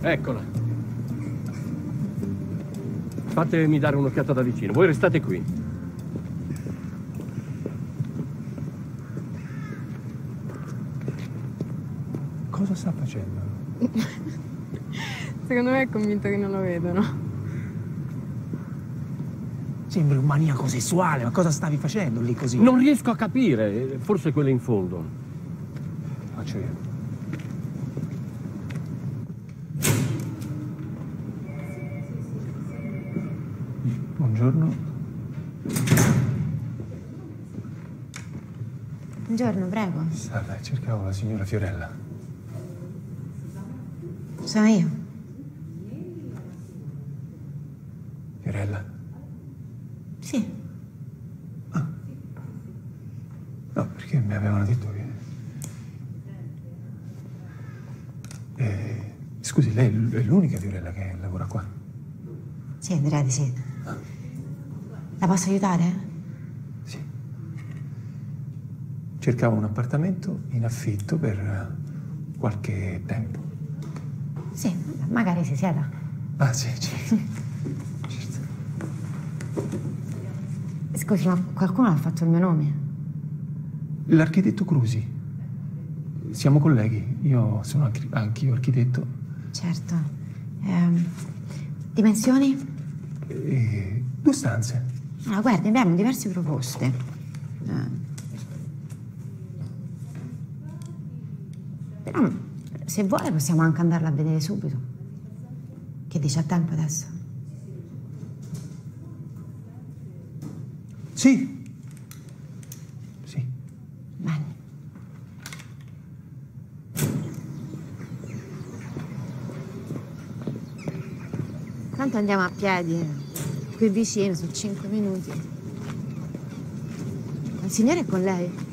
Eccola. Fatemi dare un'occhiata da vicino. Voi restate qui. Cosa sta facendo? Secondo me è convinto che non lo vedono. Sembri un maniaco sessuale, ma cosa stavi facendo lì così? Non riesco a capire. Forse quella in fondo. Faccio io. Buongiorno. Buongiorno, prego. Salve, cercavo la signora Fiorella. Sono io. Fiorella? Sì. Ah. No, perché mi avevano detto che... Scusi, lei è l'unica Fiorella che lavora qua? Sì, direi di sì. La posso aiutare? Sì. Cercavo un appartamento in affitto per qualche tempo. Sì, magari si sieda. Ah, sì, certo. Certo. Scusi, ma qualcuno ha fatto il mio nome? L'architetto Crusi. Siamo colleghi. Io sono anch'io architetto. Certo. Dimensioni? 2 stanze. Ah, guardi, abbiamo diverse proposte. Però, se vuole, possiamo anche andarla a vedere subito. Che dice, a tempo adesso? Sì. Sì. Bene. Tanto andiamo a piedi, qui vicino, su 5 minuti. Il signore è con lei?